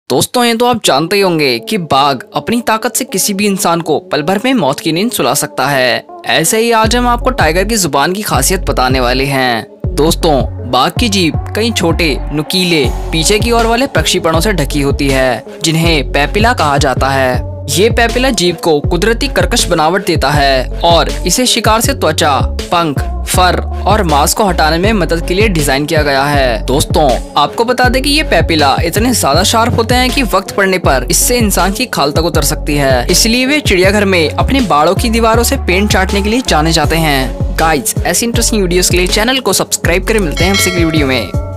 दोस्तों ये तो आप जानते ही होंगे कि बाघ अपनी ताकत से किसी भी इंसान को पल भर में मौत की नींद सुला सकता है। ऐसे ही आज हम आपको टाइगर की जुबान की खासियत बताने वाले हैं। दोस्तों बाघ की जीभ कई छोटे नुकीले पीछे की ओर वाले प्रक्षेपणों से ढकी होती है जिन्हें पैपिला कहा जाता है। ये पैपिला जीभ को कुदरती कर्कश बनावट देता है और इसे शिकार से त्वचा, पंख, फर और मांस को हटाने में मदद के लिए डिजाइन किया गया है। दोस्तों आपको बता दें कि ये पैपिला इतने ज्यादा शार्प होते हैं कि वक्त पड़ने पर इससे इंसान की खाल तक उतर सकती है। इसलिए वे चिड़ियाघर में अपने बाड़ों की दीवारों से पेंट चाटने के लिए जाने जाते हैं। गाइस ऐसी इंटरेस्टिंग वीडियोस के लिए चैनल को सब्सक्राइब करें। मिलते हैं आपसे अगली वीडियो में।